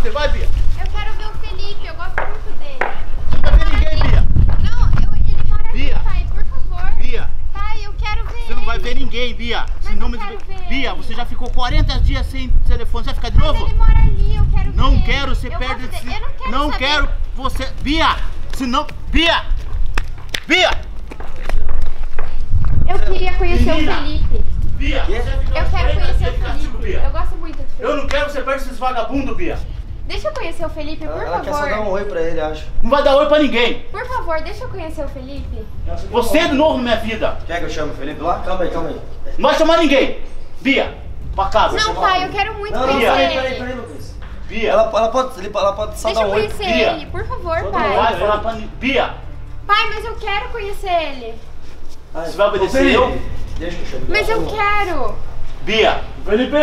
você vai, Bia? Eu quero ver o Felipe, eu gosto muito dele. Você não vai ver ninguém, Bia. Não, ele mora aqui, Bia. pai, por favor. Bia, Pai, eu quero ver você não vai ver ninguém, Bia. Mas eu quero ver Bia, ele. você já ficou 40 dias sem telefone. Você vai ficar de Mas novo? ele mora ali, eu quero ver Não ele. quero, você Eu perde gosto esse... dele. Eu não quero Não saber. quero você... Bia, senão... Bia! Bia! Eu queria conhecer Menina. o Felipe. Bia, você fica Eu quero 40 conhecer dias o de castigo, Felipe. Bia. Eu gosto muito do Felipe. Eu não quero que você perde esses vagabundos, Bia. Deixa eu conhecer o Felipe, por Ela quer só dar favor. um oi pra ele, acho. Não vai dar oi pra ninguém. Por favor, deixa eu conhecer o Felipe. Você é de novo na minha vida. Quer que eu chame o Felipe lá? Calma aí, calma aí. Não vai chamar ninguém. Bia, pra casa. Não, pai, eu quero muito Não, conhecer peraí, ele. Lucas. Bia, Ela pode só Deixa dar eu um oi. conhecer Bia. ele, por favor, não pai. vai falar pra ninguém. Bia, Pai, mas eu quero conhecer ele. você vai obedecer Felipe, eu? Deixa que eu chame. Mas eu quero. Bia, Felipe,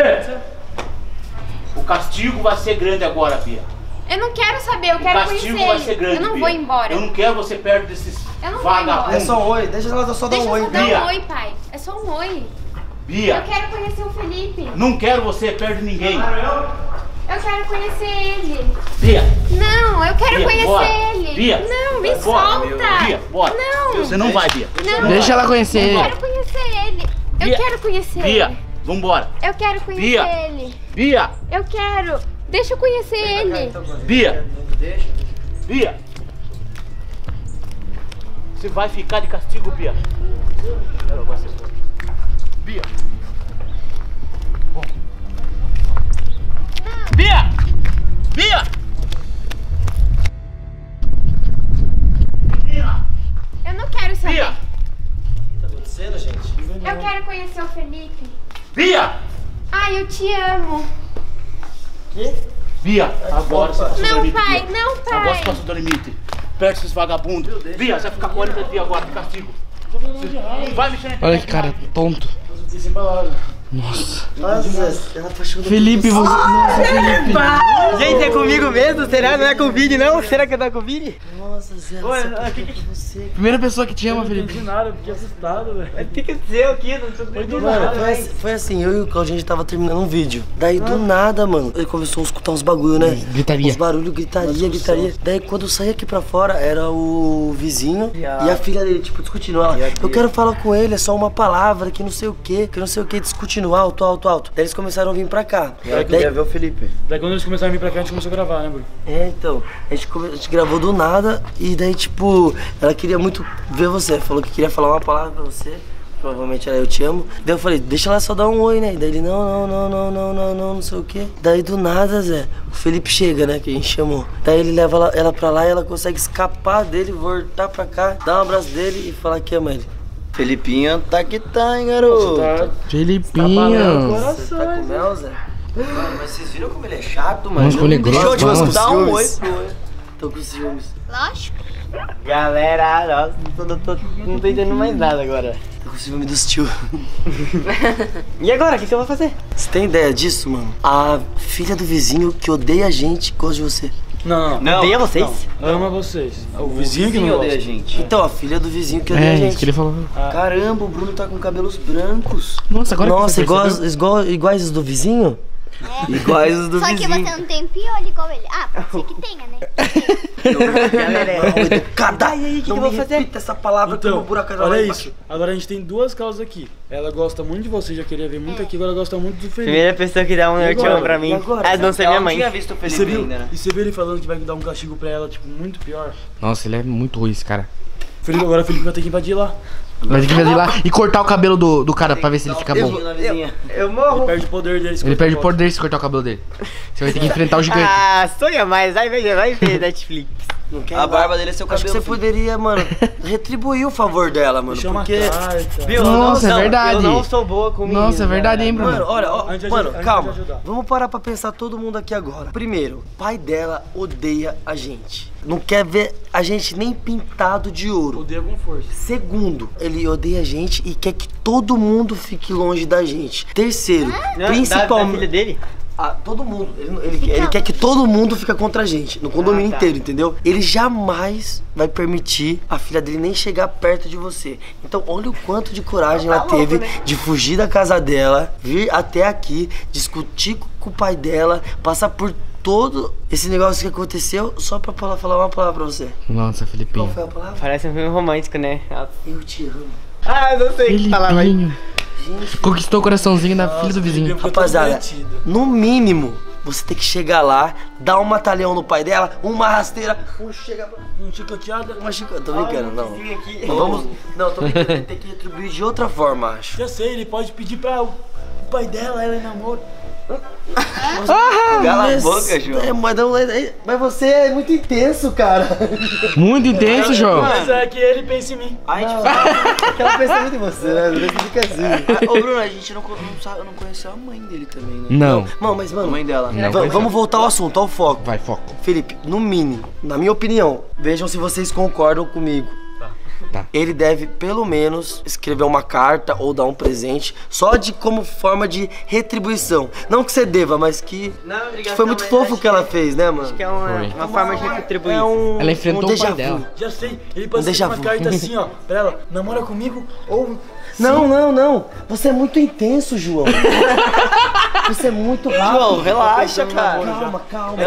o castigo vai ser grande agora, Bia. Eu não quero saber, eu O quero castigo conhecer vai ele. ser grande, Eu não Bia. vou embora. Eu não quero você perto desses Eu não vou embora. É vagabundos. só um oi, deixa ela só dar Deixa um eu oi. só dar Bia. um oi, pai. É só um oi. Bia, Eu quero conhecer o Felipe. não quero você perto de ninguém. Eu quero conhecer ele. Bia, Não, eu quero Bia, conhecer bora. ele. Bia, Não, me bora. solta. Bia, bora. Não. Você não vai, Bia. Não. Deixa ela conhecer Eu ele. quero conhecer ele. Eu Bia. quero conhecer Bia, ele. vambora. Eu quero conhecer Bia. ele. Bia, Eu quero. Deixa eu conhecer ele. Bia, Bia. Você vai ficar de castigo, Bia. Bia. Bom. Bia! Bia! Menina! Eu não quero saber. Bia! O que tá acontecendo, gente? Eu quero conhecer o Felipe. Bia! Ai, eu te amo. Bia, agora você passou do Não, limite, pai, Bia. não, pai. Agora você passou do limite. Perde esses vagabundos. Bia, você vai ficar 40 dias agora de castigo. Você não vai mexer na Olha internet que cara mais. tonto. Nossa, ela tá achando... Felipe, você. Nossa, Felipe. Gente, é comigo mesmo? Será? Não é com o Vini, não? Será que é da com o Vini? Nossa, Zé, você... Primeira pessoa que te ama, Felipe. nada, fiquei assustado, velho. O que aconteceu aqui? Não tô entendendo Mano, nada. foi assim, eu e o Claudinho, a gente tava terminando um vídeo. Daí do nada, mano, ele começou a escutar uns bagulho, né? Gritaria. Uns barulhos, gritaria. Daí quando eu saí aqui pra fora, era o vizinho e a filha dele, tipo, discutindo. Ela, eu quero falar com ele, é só uma palavra, que não sei o que, discutindo alto. Daí eles começaram a vir pra cá. Daí, ver o Felipe. Daí quando eles começaram a vir pra cá, a gente começou a gravar, né, Bruno? então, a gente gravou do nada e daí, tipo, ela queria muito ver você. Falou que queria falar uma palavra pra você. Provavelmente era eu te amo. Daí eu falei, deixa ela só dar um oi, né? Daí ele, não sei o que. Daí do nada, Zé, o Felipe chega, né? Que a gente chamou. Daí ele leva ela pra lá e ela consegue escapar dele, voltar pra cá, dar um abraço dele e falar que ama ele. Felipinho tá que tá, hein, garoto? Felipinho. Você tá com mel, Zé? Mano, mas vocês viram como ele é chato, mano? Nossa, como ele é Deixou grosso, de vamos. dar um oi Ciúmes. pro oi. Tô com ciúmes. Lógico. Galera, nossa, não tô entendendo mais nada agora. Tô com ciúme dos tio. E agora, o que eu vou fazer? Você tem ideia disso, mano? A filha do vizinho que odeia a gente gosta de você. Não, Odeia vocês? ama vocês. O vizinho que não gosta. odeia a gente. Então, a filha do vizinho que odeia a É, gente. isso que ele falou. Caramba, o Bruno tá com cabelos brancos. Nossa, agora que Nossa, você percebeu? iguais os do vizinho? Iguais os do Só que vizinho. você não tem piolho igual ele. Ah, pode ser que tenha, né? Galera, Cada E aí, que não eu me vou fazer? repita essa palavra que eu vou buraco lá olha embaixo. isso. Agora a gente tem duas causas aqui. Ela gosta muito de você, já queria ver muito aqui, agora ela gosta muito do Felipe. primeira pessoa que dá um eu te amo pra mim. agora? Ah, não sei minha mãe. E visto o você, viu, e você viu ele falando que vai dar um castigo pra ela, tipo, muito pior? Nossa, ele é muito ruim, esse cara. Felipe, agora o Felipe vai ter que invadir lá. Vai ter que fazer lá e cortar o cabelo do cara pra ver se ele fica bom. Eu Ele morro. perde o poder dele. Ele perde o poder se cortar o cabelo dele. Você vai ter que enfrentar o gigante. Ah, sonha mais. Vai ver Netflix. Não quer A ir lá? barba dele é seu Acho que cabelo, você poderia, mano, retribuir o favor dela, mano. Chama Porque. a carta. Viu? Nossa, é verdade. Eu não sou boa com meninos, Nossa, é verdade, hein, Bruno? Mano, olha, A gente vai mano, ajudar, calma. a gente vai ajudar. Vamos parar pra pensar todo mundo aqui agora. Primeiro, o pai dela odeia a gente. Não quer ver a gente nem pintado de ouro. Odeia com força. Segundo, ele odeia a gente e quer que todo mundo fique longe da gente. Terceiro, Da principalmente. filha dele? Todo mundo. Ele quer que todo mundo fique contra a gente, no condomínio tá. inteiro, entendeu? Ele jamais vai permitir a filha dele nem chegar perto de você. Então, olha o quanto de coragem ela teve de fugir da casa dela, vir até aqui, discutir com o pai dela, passar por todo esse negócio que aconteceu só pra falar uma palavra pra você. Nossa, Felipinho. Qual foi a palavra? Parece um filme romântico, né? Eu te amo. Ah, eu não sei o que falar, mas... Felipinho. Conquistou o coraçãozinho da filha do vizinho. Rapaziada, no mínimo, você tem que chegar lá, dar um matalhão no pai dela, uma rasteira, Um chicoteada. uma chicotada. Tô brincando, não. aqui. Não, vamos. Não, tô brincando. Tem que retribuir de outra forma, acho. Já sei, ele pode pedir pra o pai dela, ela namora. Cala a boca, João. Mas você é muito intenso, cara. Muito intenso, João. Mas é que ele pensa em mim. Porque ela pensa muito em você, né? Você fica assim. Ô Bruno, a gente não conheceu a mãe dele também, né? Não. Não, mas mano, A mãe dela. vamos voltar ao assunto, ao foco. Vai, foco. Felipe, no mínimo, na minha opinião, vejam se vocês concordam comigo. Tá. Ele deve, pelo menos, escrever uma carta ou dar um presente, só de como forma de retribuição. Não que você deva, mas que foi muito fofo o que ela fez, né, mano? Acho que é uma forma de retribuir. É Ela enfrentou o déjà pai vu. dela. Já sei, ele pode déjà uma vu. carta assim, ó, pra ela, namora comigo ou... Não. Você é muito intenso, João. Você é muito rápido. João, relaxa, cara. Calma.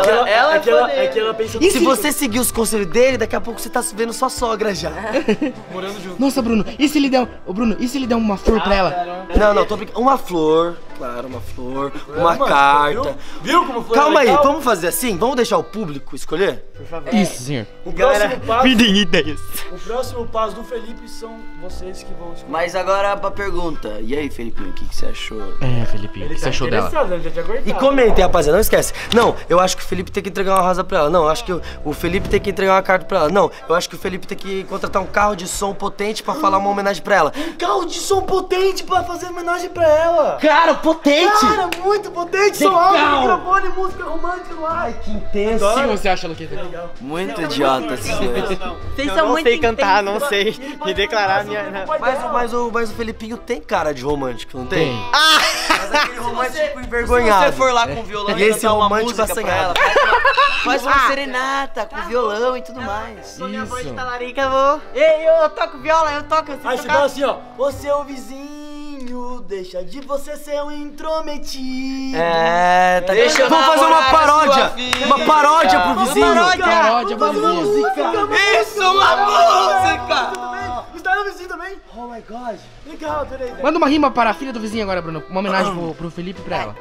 É que ela pensa... E se você seguir os conselhos dele, daqui a pouco você tá vendo sua sogra já. morando junto. Nossa, Bruno, e se ele der... Ô, Bruno, e se ele der uma flor pra ela? Não, tô brincando. Uma flor, claro, uma flor, uma Mano, carta. Viu como foi Calma aí, legal? vamos fazer assim? Vamos deixar o público escolher? Isso, senhor. O próximo passo... Videm ideias. O próximo passo do Felipe são vocês que vão escolher. Mas agora pra pergunta. E aí, Felipinho, o que você achou? É, Felipinho, o que você achou dela? Ele já tinha cortado. E comentem, rapaziada, não esquece. Não, eu acho que o Felipe tem que entregar uma rosa pra ela. Não, eu acho que o Felipe tem que entregar uma carta pra ela. Não, eu acho que o Felipe tem que contratar um carro de som potente pra falar uma homenagem pra ela. Carro de som potente pra fazer homenagem pra ela. Cara, potente! Cara, muito potente. Som alto, microfone, música romântica no ar. Ai, que intenso. O que você acha, Luqueta? Muito idiota esses dois. Vocês são muito sei cantar, não sei. Me declarar minha... Mas o Felipinho tem cara de romântico, não tem? Tem. Mas aquele romântico envergonhado. Se você for lá com violão E esse cantar uma romântico música pra assanhado. ela, faz uma serenata com violão e tudo mais. Minha voz de Isso. talarica, eu vou... Ei, eu toco viola, eu toco assim. Aí você fala assim, ó. Ô seu vizinho, deixa de você ser um intrometido. É, tá Deixa eu vamos fazer uma namorar a paródia. sua filha. Uma paródia pro vizinho. Paródia, vizinha. Isso, uma música! Está no vizinho também? Oh my god. Legal, peraí. Manda uma rima para a filha do vizinho agora, Bruno. Uma homenagem pro Felipe e pra ela.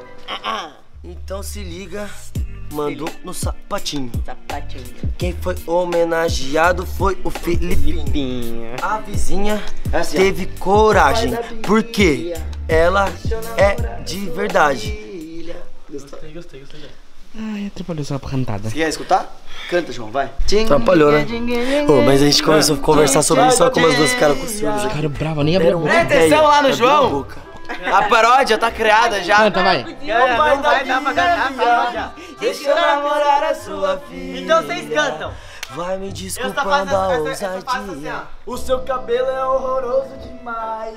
Então se liga, mandou no sapatinho. Sapatinho. Quem foi homenageado foi o Felipinho. A vizinha teve coragem, porque ela é de verdade. Gostei. Ai, atrapalhou sua cantada. Quer escutar? Canta, João, vai. Atrapalhou, né? Ô, mas a gente começou a conversar sobre isso, só como as duas ficaram com ciúmes aqui. Cara, brava, nem abriu a boca. Presta atenção lá no Abriu a João. boca. A paródia tá criada já. Canta, vai. Não vai dar pra cantar paródia. Deixa eu namorar a sua filha. Então vocês cantam. Vai me Eu só desculpando faço a assim, ousadia. ó. O seu cabelo é horroroso demais.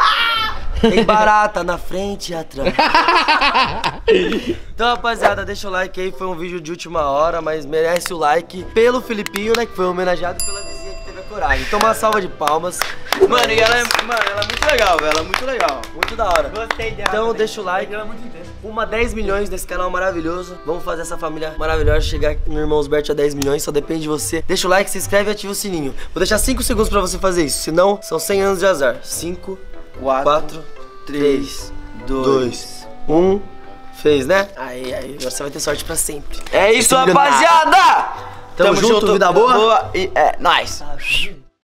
Tem barata na frente e atrás. Então, rapaziada, deixa o like aí. Foi um vídeo de última hora, mas merece o like pelo Felipinho, né? Que foi homenageado pela vizinha que teve a coragem. Então, uma salva de palmas. Mano, e ela é muito legal, velho. Ela é muito legal. Muito da hora. Gostei dela. Então, também. deixa o like. Ela é muito intensa. Uma 10 milhões nesse canal maravilhoso. Vamos fazer essa família maravilhosa chegar no Irmãos Bert a 10 milhões. Só depende de você. Deixa o like, se inscreve e ativa o sininho. Vou deixar 5 segundos pra você fazer isso. Senão, são 100 anos de azar. 5, 4, 3, 2, 1. Fez, né? Aí, agora você vai ter sorte pra sempre. É isso, Esse milionário. rapaziada! Tamo junto, vida boa. E é nóis.